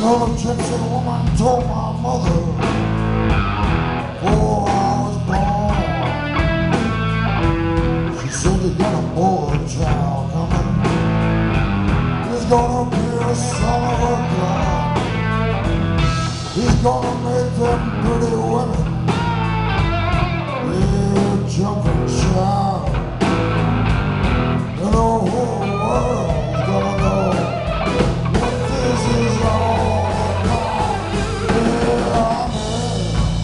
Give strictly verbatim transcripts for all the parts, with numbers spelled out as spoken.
know, the gypsy woman told my mother before I was born. She said you got a boy child coming. He's gonna be a son of a gun. He's gonna make them pretty women yeah, jump and shout. And the whole world's gonna know what this is all about. Yeah, I'm in.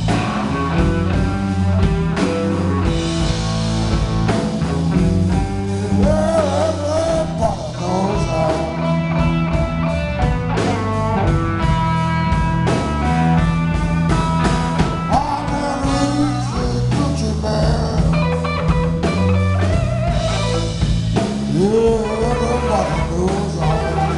Yeah, everybody knows how. I'm an easy Gucci man. Yeah, everybody knows how.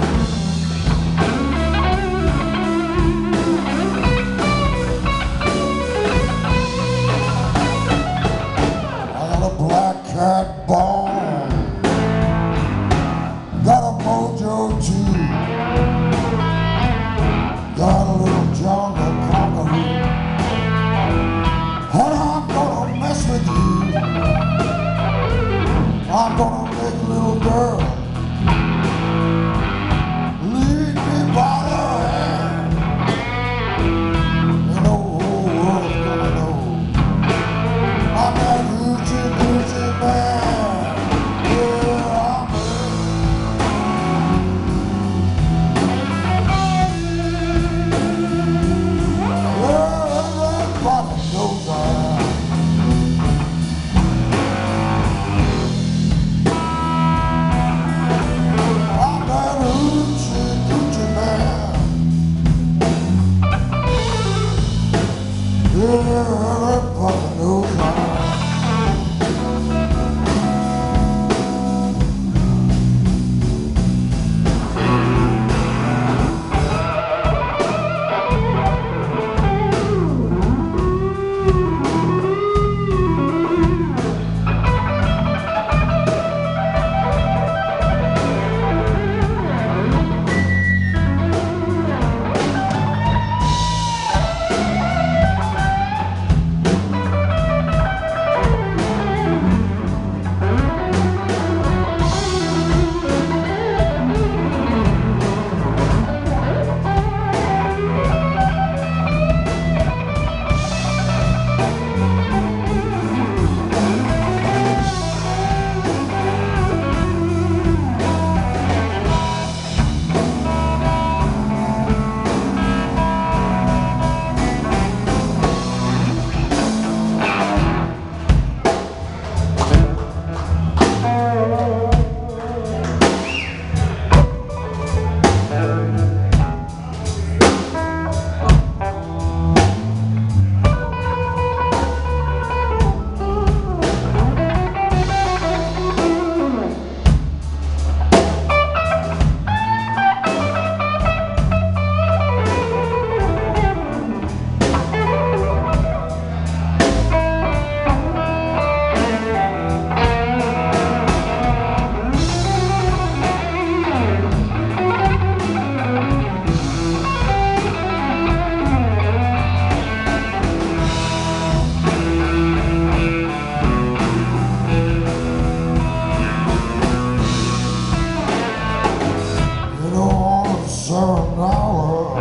I got a black cat bone, got a mojo too, got a little jungle conqueror, and I'm gonna mess with you. I'm gonna make little girl lead me by the hand, and the whole world's gonna know I'm that hoochie coochie man. Yeah, I'm yeah, everybody knows I am. I'm that hoochie coochie man. Yeah, everybody knows I am. Seventh hour,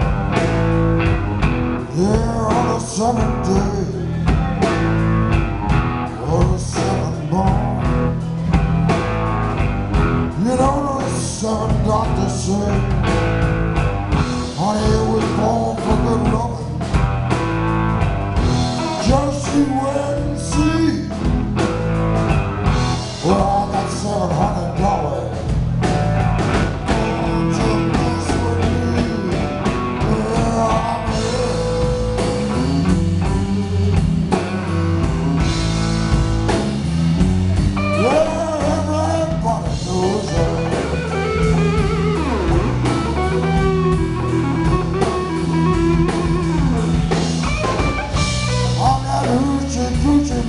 yeah, on the seventh day, on the seventh born. You know the seven doctors say, honey, you was born for good loving. Just you wait and see. Well, I got seven hundred dollars.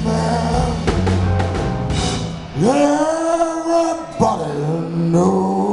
Everybody knows.